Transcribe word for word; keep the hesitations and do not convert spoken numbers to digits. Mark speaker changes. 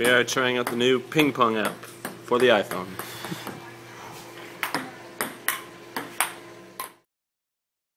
Speaker 1: We are trying out the new ping pong app for the iPhone.